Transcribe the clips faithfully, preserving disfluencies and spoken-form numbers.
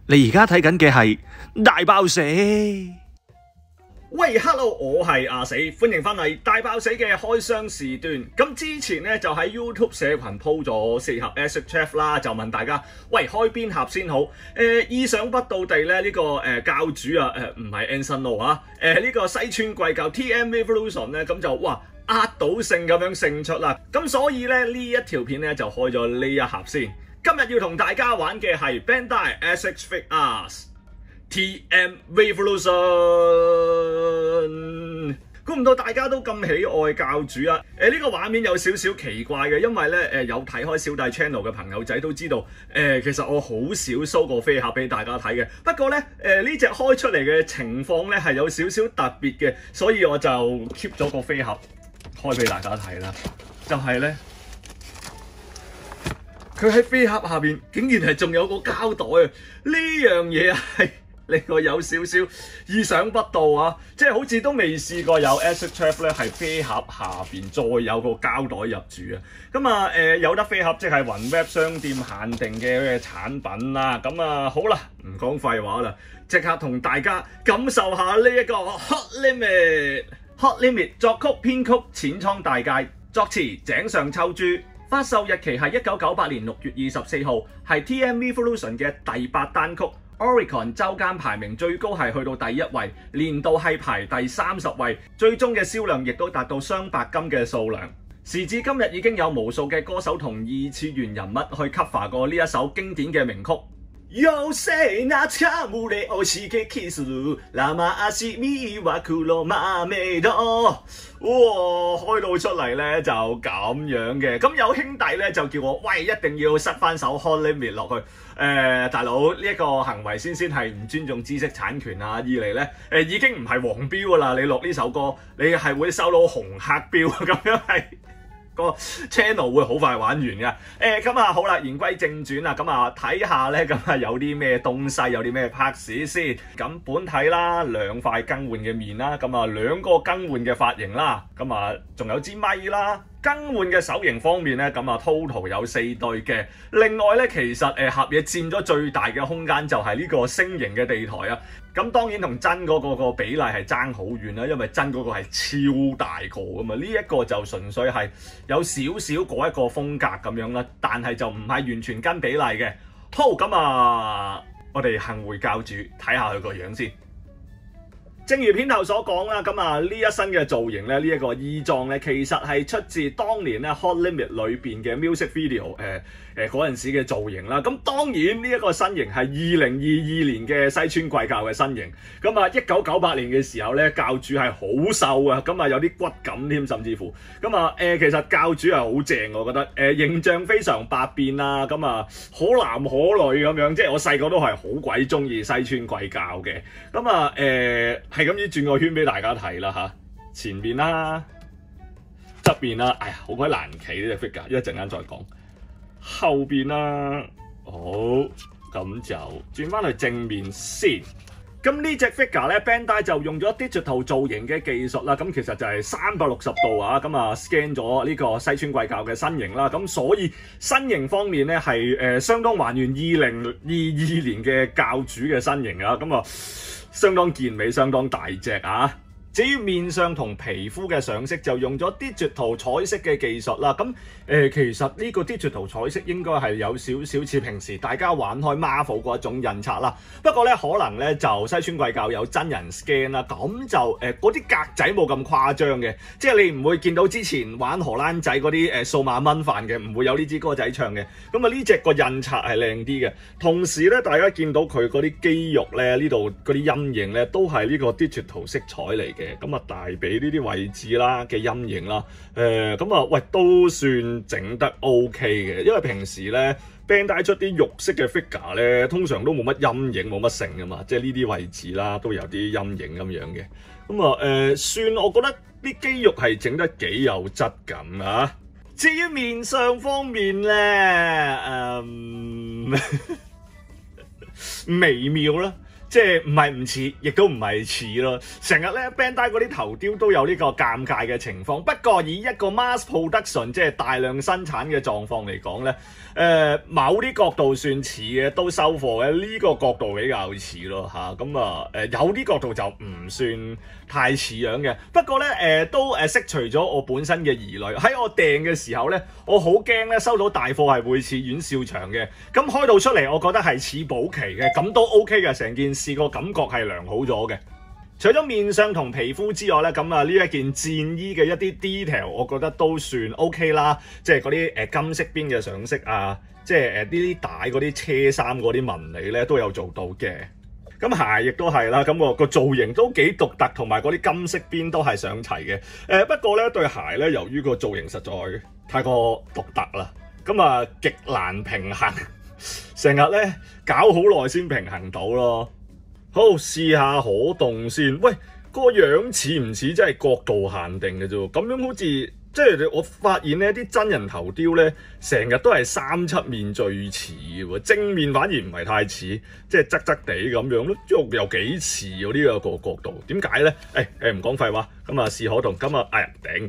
你而家睇緊嘅係大爆死。 喂 ，Hello， 我係阿死，歡迎翻嚟大爆死嘅開箱時段。咁之前咧就喺 YouTube 社群 po 咗四盒 S H F 啦，就問大家，喂，開邊盒先好？誒、呃，意想不到地咧，呢、這個誒、呃、教主啊，誒唔係 Anson Lo 啊，誒、呃、呢、這個西村貴教 T M Revolution 咧，咁就哇壓倒性咁樣勝出啦。咁所以咧呢一條片咧就開咗呢一盒先。今日要同大家玩嘅係 Bandai S H Figures T M Revolution， 估唔到大家都咁喜愛教主啊！誒、呃、呢、這個畫面有少少奇怪嘅，因為咧誒、呃、有睇開小弟 channel 嘅朋友仔都知道，誒、呃、其實我好少 show 過飛俠俾大家睇嘅。不過咧誒呢隻、呃、開出嚟嘅情況咧係有少少特別嘅，所以我就 keep 咗個飛俠開俾大家睇啦。就係、是、咧，佢喺飛俠下邊竟然係仲有個膠袋啊！呢樣嘢係〜令我有少少意想不到啊！即係好似都未試過有 S H F 咧係飛俠下邊再有個膠袋入住啊！咁啊誒有得飛俠即係雲 Web 商店限定嘅產品啦！咁啊好啦，唔講廢話啦，即刻同大家感受下呢一個 Hot Limit。Hot Limit 作曲編曲淺倉大介，作詞井上秋珠，發售日期係一九九八年六月二十四號，係 T M Revolution 嘅第八單曲。Oricon 週間排名最高係去到第一位，年度係排第三十位，最終嘅銷量亦都達到雙白金嘅數量。時至今日已經有無數嘅歌手同二次元人物去 cover 過呢一首經典嘅名曲。有誰那掴むれ惜しげキスラマ足見は黒豆道，哇！開到出嚟咧就咁樣嘅，咁有兄弟咧就叫我喂，一定要塞翻首 Hot Limit 落去。誒、呃，大佬呢一個行為先先係唔尊重知識產權啊！二嚟咧誒已經唔係黃標噶啦，你落呢首歌你係會收到紅黑標咁樣係。個 channel 會好快玩完嘅，誒咁啊好啦，言歸正傳啊，咁啊睇下咧，咁啊有啲咩東西，有啲咩拍士先。咁本體啦，兩塊更換嘅面啦，咁啊兩個更換嘅髮型啦，咁啊仲有支咪啦。更換嘅手型方面咧，咁啊 total 有四對嘅。另外咧，其實誒盒嘢佔咗最大嘅空間就係呢個星形嘅地台啊。咁當然同真嗰個個比例係爭好遠啦，因為真嗰個係超大個㗎嘛。呢一個就純粹係有少少嗰一個風格咁樣啦，但係就唔係完全跟比例嘅。好，咁啊，我哋行回教主睇下佢個樣先。正如片頭所講啦，咁啊呢一身嘅造型咧，呢、這、一個衣裝咧，其實係出自當年咧 Hot Limit 裏邊嘅 music video，誒誒嗰陣時嘅造型啦。咁當然呢一個身形係二零二二年嘅西村貴教嘅身形。咁啊一九九八年嘅時候咧，教主係好瘦啊，咁啊有啲骨感添，甚至乎咁啊誒其實教主係好正，我覺得誒、呃、形象非常百變啦，咁啊可男可女咁樣，即係我細個都係好鬼中意西村貴教嘅。咁啊誒。呃係咁樣轉個圈俾大家睇啦嚇，前面啦、側邊啦，哎呀好鬼難企呢隻 figure，一陣間再講。後邊啦，好，咁就轉翻去正面先。咁呢隻 figure 咧 ，Bandai 就用咗 digital 造型嘅技術啦。咁其實就係三百六十度啊，咁啊 scan 咗呢個西村貴教嘅身形啦。咁所以身形方面咧係誒相當還原二零二二年嘅教主嘅身形啊。咁啊〜相當健美，相當大隻啊！至於面上同皮膚嘅上色就用咗 digital 彩色嘅技術啦。咁誒、呃，其實呢個 digital 彩色應該係有少少似平時大家玩開 Marvel 嗰一種印刷啦。不過咧，可能咧就西村貴教有真人 scan 啦，咁就誒嗰啲格仔冇咁誇張嘅，即係你唔會見到之前玩荷蘭仔嗰啲誒數碼蚊飯嘅，唔會有呢支歌仔唱嘅。咁啊呢隻個印刷係靚啲嘅，同時咧大家見到佢嗰啲肌肉咧呢度嗰啲陰影咧都係呢個 digital 色彩嚟嘅。咁啊大髀呢啲位置啦嘅陰影啦，誒咁啊喂都算整得 OK 嘅，因為平時咧 Bandai 出啲肉色嘅 figure 咧，通常都冇乜陰影冇乜成㗎嘛，即係呢啲位置啦都有啲陰影咁樣嘅。咁啊誒算我覺得啲肌肉係整得幾有質感啊。至於面上方面咧，誒、嗯、微妙啦。 即係唔係唔似，亦都唔係似咯。成日咧 Bandai 嗰啲頭雕都有呢個尷尬嘅情況。不過以一個 mass production 即係大量生產嘅狀況嚟講咧，誒、呃、某啲角度算似嘅都收貨嘅，呢、這個角度比較似咯嚇。咁啊誒有啲角度就唔算太似樣嘅。不過咧誒、呃、都誒釋除咗我本身嘅疑慮。喺我訂嘅時候咧，我好驚咧收到大貨係會似阮兆祥嘅。咁開到出嚟，我覺得係似保錡嘅，咁都 OK 嘅，成件事個感覺係良好咗嘅。除咗面相同皮膚之外咧，咁啊呢一件戰衣嘅一啲 detail，我覺得都算 OK 啦。即係嗰啲誒金色邊嘅上色啊，即係誒呢啲帶嗰啲車衫嗰啲紋理咧都有做到嘅。咁鞋亦都係啦，咁個個造型都幾獨特，同埋嗰啲金色邊都係上齊嘅。誒、呃、不過咧對鞋咧，由於個造型實在太過獨特啦，咁啊極難平衡，成日咧搞好耐先平衡到咯。好，試下可動先。喂，個樣似唔似真係角度限定嘅啫？咁樣好似即係我發現呢啲真人頭雕咧，成日都係三七面最似喎，正面反而唔係太似，即係側側地咁樣咯，又又幾似喎呢個角度。點解咧？誒誒唔講廢話，咁啊試可動，咁啊哎呀頂，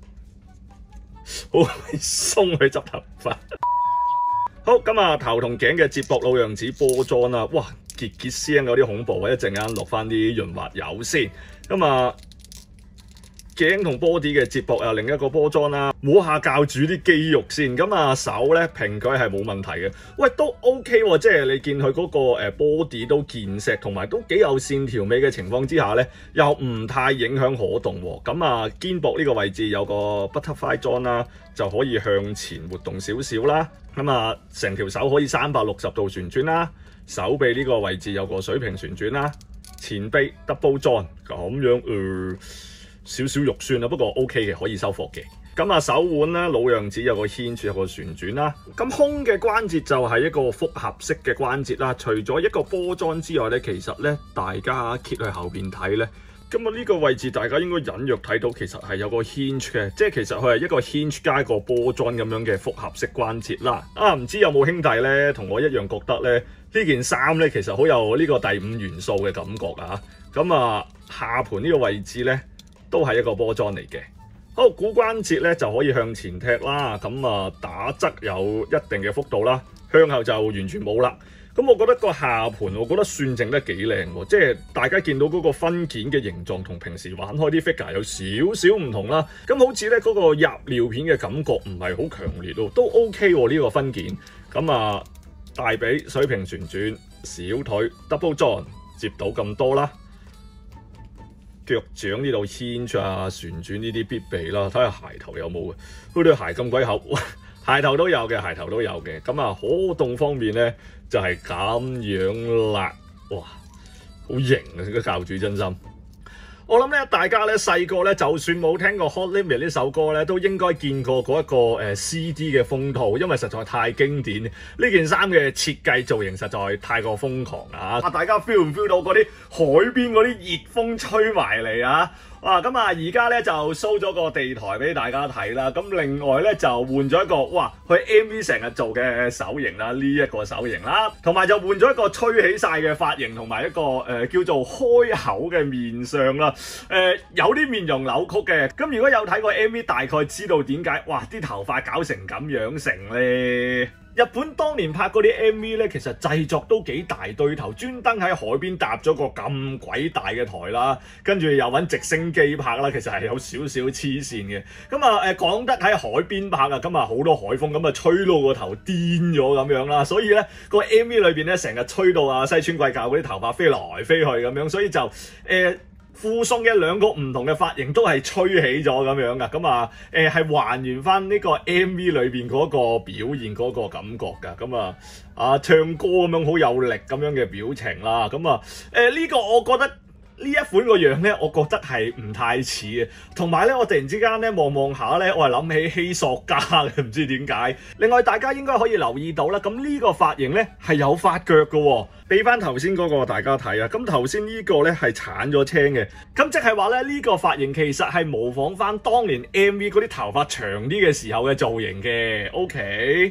好鬆去執頭髮。好，咁啊頭同頸嘅接駁老樣子波裝啦，哇！結結聲有啲恐怖，一陣間落翻啲潤滑油先。咁啊，頸同 body 嘅接駁啊，另一個波裝啦，摸下教主啲肌肉先。咁啊手咧平舉係冇問題嘅，喂都 OK 喎，即係你見佢嗰個誒 body 都健碩，同埋都幾有線條美嘅情況之下咧，又唔太影響可動喎。咁啊肩膊呢個位置有個 butterfly 裝啦，就可以向前活動少少啦。咁啊成條手可以三百六十度旋轉啦。手臂呢個位置有個水平旋轉啦，前臂 double join 咁樣，呃少少肉酸啦，不過 OK 嘅，可以收貨嘅。咁啊手腕咧老樣子有個牽住有個旋轉啦。咁胸嘅關節就係一個複合式嘅關節啦。除咗一個波裝之外咧，其實咧大家揭去後邊睇咧，咁啊呢個位置大家應該隱約睇到，其實係有個 hinge 嘅，即係其實佢係一個 hinge 加一個波裝咁樣嘅複合式關節啦。啊唔知有冇兄弟咧同我一樣覺得咧？呢件衫咧其實好有呢個第五元素嘅感覺啊！咁啊下盤呢個位置咧都係一個波裝嚟嘅。好，股關節咧就可以向前踢啦，咁啊打側有一定嘅幅度啦，向後就完全冇啦。咁我覺得個下盤我覺得算整得幾靚喎，即係大家見到嗰個分件嘅形狀同平時玩開啲 figure 有少少唔同啦。咁好似咧嗰個入尿片嘅感覺唔係好強烈咯，都 OK 喎呢個分件。咁啊〜大髀水平旋轉，小腿 double join 接到咁多啦，腳掌呢度牽住啊旋轉呢啲必備啦，睇下鞋頭有冇嘅，佢對鞋咁鬼厚，鞋頭都有嘅，鞋頭都有嘅。咁啊可動方面咧就係、是、咁樣啦，哇，好型啊！呢個教主真心。我諗咧，大家咧細個咧，就算冇聽過 Hot Limit 呢首歌咧，都應該見過嗰一個誒 C D 嘅封套，因為實在太經典。呢件衫嘅設計造型實在太過瘋狂啦！啊，大家 feel 唔 feel 到嗰啲海邊嗰啲熱風吹埋嚟啊？哇！咁啊，而家咧就 show 咗個地台俾大家睇啦。咁另外咧就換咗一個，哇！佢 M V 成日做嘅手型啦，呢、這、一個手型啦，同埋就換咗一個吹起晒嘅髮型，同埋一個誒、呃、叫做開口嘅面相啦。誒、呃、有啲面容扭曲嘅。咁如果有睇過 M V， 大概知道點解哇啲頭髮搞成咁樣成咧。日本當年拍嗰啲 M V 咧，其實製作都幾大堆頭，專登喺海邊搭咗個咁鬼大嘅台啦，跟住又揾直升機拍啦，其實係有少少黐線嘅。咁啊誒講得喺海邊拍啊，咁啊好多海風，咁啊吹到個頭癲咗咁樣啦，所以咧個 M V 裏邊咧成日吹到啊西村貴教嗰啲頭髮飛來飛去咁樣，所以就誒。呃附送嘅兩個唔同嘅髮型都係吹起咗咁樣噶，咁啊誒係還原翻呢個 M V 裏邊嗰個表現嗰個感覺噶，咁啊啊唱歌咁樣好有力咁樣嘅表情啦，咁啊誒呢個我覺得呢一款個樣咧，我覺得係唔太似嘅，同埋咧我突然之間咧望望下咧，我係諗起希索家嘅，唔知點解。另外大家應該可以留意到啦，咁呢個髮型咧係有髮腳嘅喎。俾翻頭先嗰個大家睇啊，咁頭先呢個咧係鏟咗青嘅，咁即係話咧呢個髮型其實係模仿翻當年 M V 嗰啲頭髮長啲嘅時候嘅造型嘅。OK，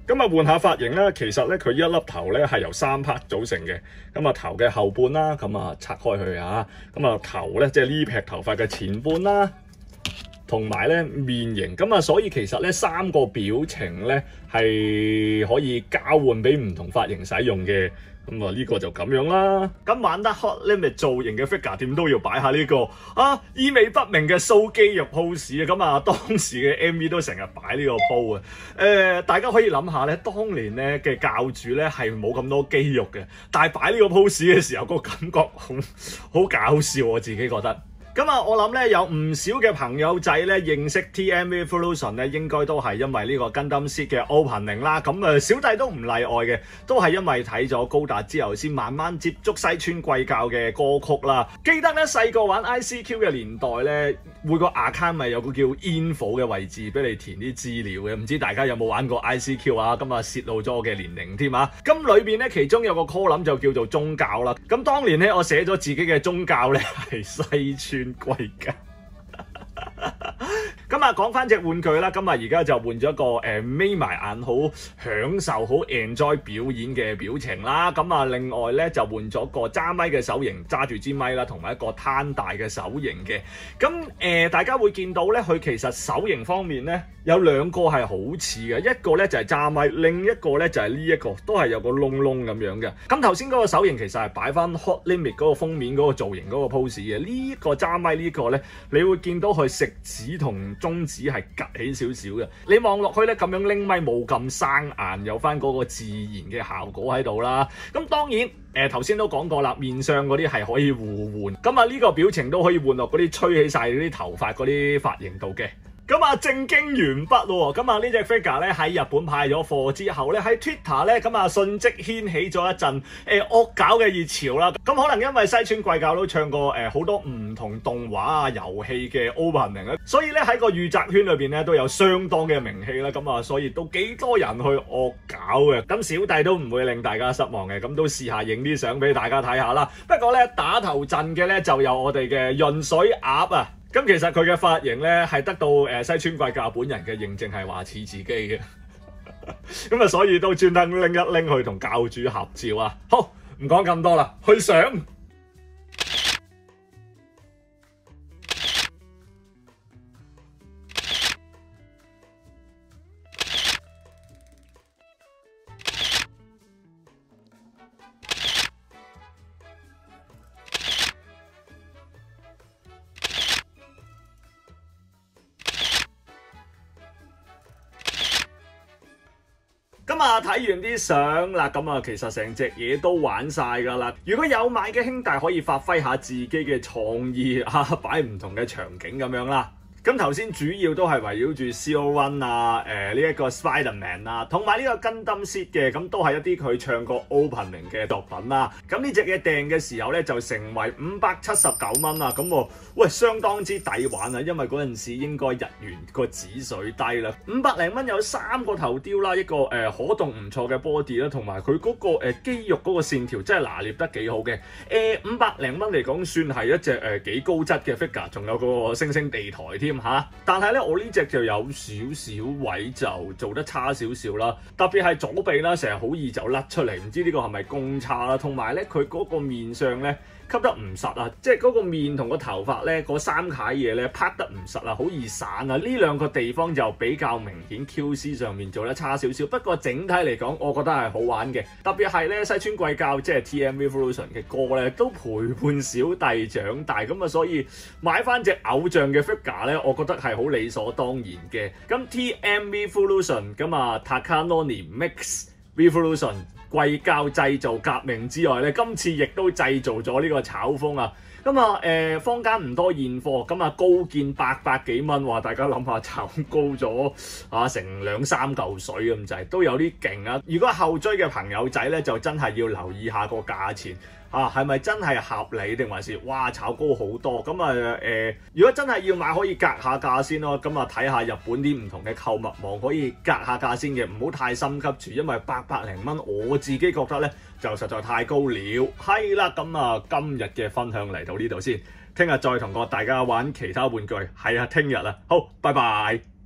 咁啊換下髮型啦，其實咧佢一粒頭咧係由三 part 組成嘅。咁啊頭嘅後半啦，咁啊拆開去啊，咁啊頭咧即係呢撇頭髮嘅前半啦，同埋咧面型。咁啊所以其實咧三個表情咧係可以交換俾唔同髮型使用嘅。咁啊呢個就咁樣啦。咁玩得 Hot Limit 造型嘅 figure 點都要擺下呢、這個啊意味不明嘅 show 肌肉 pose 啊。咁啊當時嘅 M V 都成日擺呢個 pose 啊。誒大家可以諗下咧，當年咧嘅教主咧係冇咁多肌肉嘅，但係擺呢個 pose 嘅時候個感覺好好搞笑，我自己覺得。咁啊，我諗咧有唔少嘅朋友仔咧認識 T M Revolution 咧，應該都係因為呢個 Gundam Seed 嘅 opening 啦。咁誒，小弟都唔例外嘅，都係因為睇咗高達之後，先慢慢接觸西村貴教嘅歌曲啦。記得咧細個玩 I C Q 嘅年代咧，每個 account 咪有個叫 info 嘅位置俾你填啲資料嘅。唔知大家有冇玩過 I C Q 啊？咁啊泄露咗我嘅年齡添啊！咁裏邊咧其中有個 column 就叫做宗教啦。咁當年咧我寫咗自己嘅宗教咧係西村貴教。咁啊，講翻隻玩具啦，今日而家就換咗一個誒眯埋眼，好享受、好 enjoy 表演嘅表情啦。咁啊，另外咧就換咗個揸咪嘅手型，揸住支咪啦，同埋一個攤大嘅手型嘅。咁誒、呃，大家會見到咧，佢其實手型方面咧有兩個係好似嘅，一個咧就係揸咪，另一個咧就係呢一個，都係有個窿窿咁樣嘅。咁頭先嗰個手型其實係擺翻 Hot Limit 嗰個封面嗰個造型嗰個 pose 嘅。呢、這個揸咪呢個咧，你會見到佢食指同中指係趌起少少嘅，你望落去咧咁樣拎咪冇咁生硬，有翻嗰個自然嘅效果喺度啦。咁當然誒頭先都講過啦，面上嗰啲係可以互換，咁啊呢個表情都可以換落嗰啲吹起晒嗰啲頭髮嗰啲髮型度嘅。咁啊正經完畢喎，咁啊呢隻 figure 咧喺日本派咗貨之後咧，喺 Twitter 咧咁啊瞬即掀起咗一陣誒惡搞嘅熱潮啦。咁可能因為西村貴教都唱過誒好多唔同動畫啊遊戲嘅 opening 咧，所以咧喺個御宅圈裏邊咧都有相當嘅名氣啦。咁啊所以都幾多人去惡搞嘅。咁小弟都唔會令大家失望嘅，咁都試下影啲相俾大家睇下啦。不過咧打頭陣嘅咧就有我哋嘅潤水鴨啊。咁其實佢嘅髮型咧係得到誒西村貴教本人嘅認證，係話似自己嘅，咁啊所以都專登拎一拎去同教主合照啊！好，唔講咁多啦，去相。咁啊睇完啲相啦，咁啊其實成隻嘢都玩晒噶啦。如果有買嘅兄弟可以發揮下自己嘅創意啊，擺唔同嘅場景咁樣啦。咁頭先主要都係圍繞住 Zero One 啊，誒呢一個 Spider-Man 啊，同埋呢個 Gundam Seed 嘅，咁都係一啲佢唱過 opening 嘅作品啦。咁呢隻嘢訂嘅時候咧就成為五百七十九蚊啊，咁喎，喂相當之抵玩啊，因為嗰陣時應該日元個指水低啦，五百零蚊有三個頭雕啦，一個誒、呃、可動唔錯嘅 body 啦，同埋佢嗰個誒、呃、肌肉嗰個線條真係拿捏得幾好嘅。誒五百零蚊嚟講算係一隻誒、呃、幾高質嘅 figure， 仲有個星星地台添。嚇！但係咧，我呢隻就有少少位就做得差少少啦，特別係左臂啦，成日好易就甩出嚟，唔知呢個係咪公差啦？同埋咧，佢嗰個面上咧吸得唔實啊，即係嗰個面同個頭髮咧，嗰三楷嘢咧拍得唔實啊，好易散啊！呢兩個地方就比較明顯 Q C 上面做得差少少，不過整體嚟講，我覺得係好玩嘅。特別係咧，西村貴教即係 T M Revolution 嘅歌咧，都陪伴小弟長大，咁啊，所以買翻隻偶像嘅 figure 咧，我覺得係好理所當然嘅。咁 T M Revolution 咁啊 Takanori Mix Revolution。貴教製造革命之外咧，今次亦都製造咗呢個炒風啊！咁啊誒，坊間唔多現貨，咁啊高見八百幾蚊，話大家諗下炒高咗啊成兩三嚿水咁滯，都有啲勁啊！如果後追嘅朋友仔咧，就真係要留意下個價錢。啊，係咪真係合理定還是哇炒高好多？咁啊誒，如果真係要買，可以格下價先咯。咁啊睇下日本啲唔同嘅購物網，可以格下價先嘅，唔好太心急住，因為八百零蚊我自己覺得咧就實在太高了。係啦，咁啊今日嘅分享嚟到呢度先，聽日再同個大家玩其他玩具。係啊，聽日啊，好，拜拜。